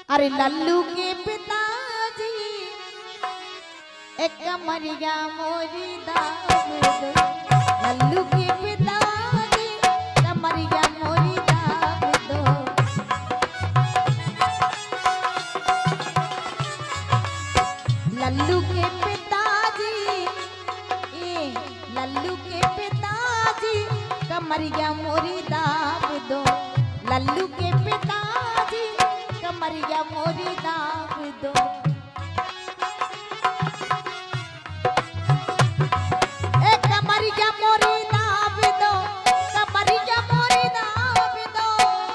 अरे लल्लू के पिताजी एक कमरिया मोरी दाब दो। लल्लू के पिताजी कमरिया मोरी दाब दो। लल्लू के पिताजी लल्लू के पिताजी कमरिया मोरी दाब दो। लल्लू के पिताजी कमरिया मोरी दाब दो। ए कमरिया मोरी दाब दो, कमरिया मोरी दाब दो।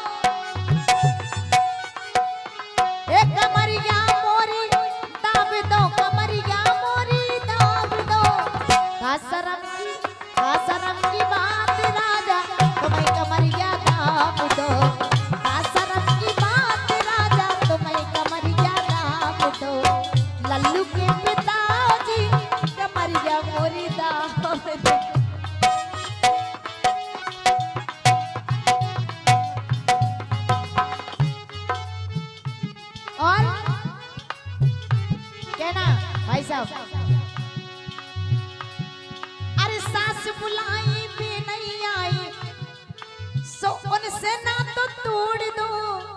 ए कमरिया मोरी दाब दो, कमरिया मोरी दाब दो। कासरम की बात राजा तुम्हें कमरिया दाब दो। कासरम की बात राजा तुम्हें कमरिया दाब दो। लल्लू के पिताजी कमरिया मोरी दाब दो। और कहना भाई साहब, अरे सास बुलाई भी नहीं आई सो उनसे ना तो तोड़ दो।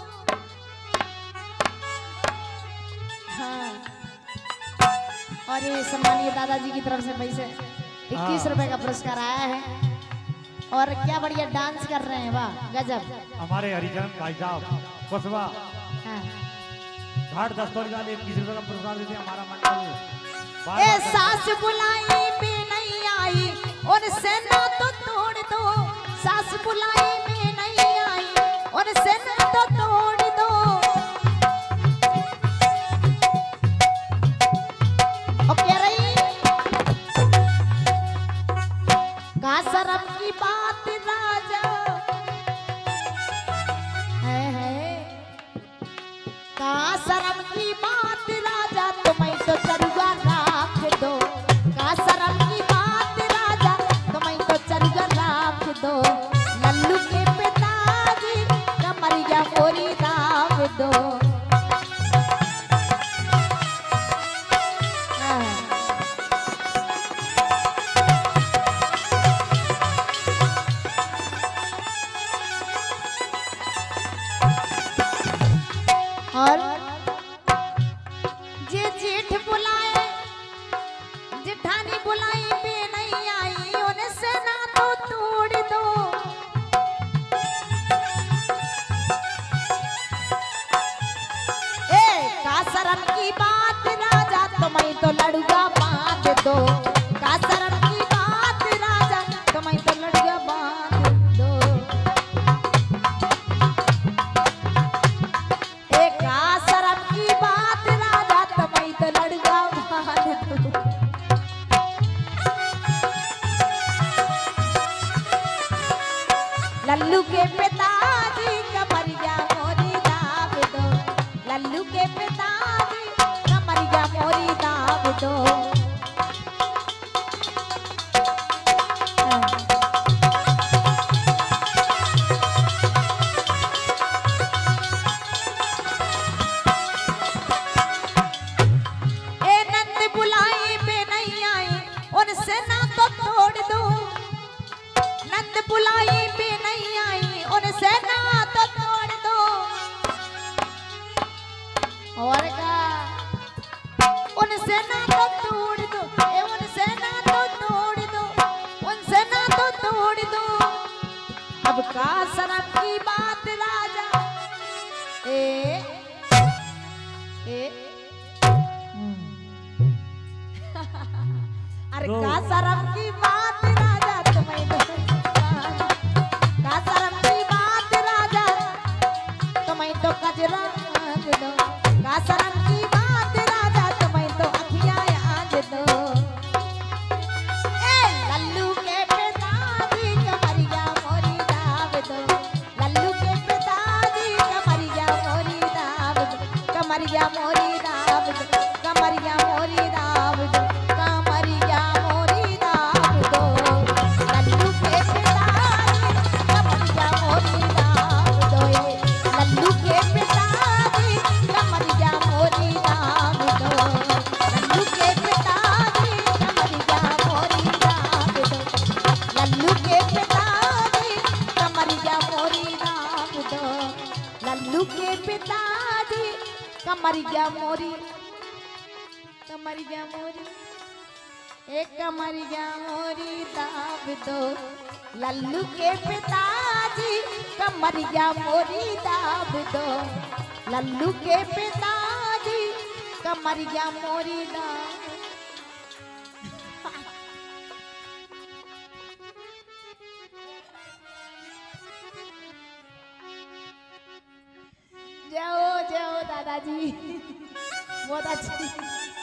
हाँ। और ये सम्मानीय दादाजी की तरफ से पैसे 21 रुपए का पुरस्कार आया है। और क्या बढ़िया डांस कर रहे हैं, वाह गजब। हमारे हरिजन भाई साहब कुशवा हाँ। घाट दस्तौरी वाले 21 रुपए का पुरस्कार देते हैं हमारा मंडल। ए सास बुलाई भी नहीं आई उनसे ना तो तोड़ दो। सास बुलाई भी नहीं आई उनसे ना तो तोड़ दो। और कह रही का शर्म की बात राजा है का शर्म की बात राजा तुम्हें तो चरुआ राख दो। का शर्म की बात राजा तुम्हें तो चरुआ राख दो। लल्लू के पिताजी कमरिया मोरी दाब दो। और जे जेठ बुलाए जेठानी बुलाई भी नहीं आई उनसे ना तो तोड़ दो। ए का शर्म की बात राजा तुम्हें तो लड़ुआ बांध दो। का शर्म की बात राजा तुम्हें तो लड़ुआ बांध दो। ए का शर्म की बात राजा तुम्हें तो लड़ुआ बांध दो। लल्लू के पिताजी कमरिया मोरी दाब दो। लल्लू के पिताजी कमरिया मोरी दाब दो। ए नंद बुलाई भी नहीं आई उनसे ना तो तोड़ दो। नंद बुलाई भी नहीं आई उनसे ना तो तोड़ दो। और का उनसे ना तो तोड़ दो। ए उनसे ना तो तोड़ दो। उनसे ना तो तोड़ दो। अब का शर्म की बात राजा ए अरे का शर्म की बात राजा तुम्हें तो का शर्म की बात राजा तुम्हें तो कजरा याद दो। का शर्म की बात राजा तुम्हें तो अखियां याद दो। ए लल्लू के पिताजी कमरिया मोरी दाब दो। लल्लू के पिताजी कमरिया मोरी दाब दो। कमरिया मोरी दाब दो। कमरिया मोरी दाब दो। कमरिया मोरी दाब दो। लल्लू के पिताजी कमरिया मोरी दाब दो। लल्लू के पिताजी कमरिया के पिताजी कमरिया मोरी एक कमरिया मोरी दाब दो लल्लू के पिताजी कमरिया मोरी दाब दो लल्लू के पिताजी कमरिया मोरी दाब जाओ जाओ दादाजी बहुत अच्छी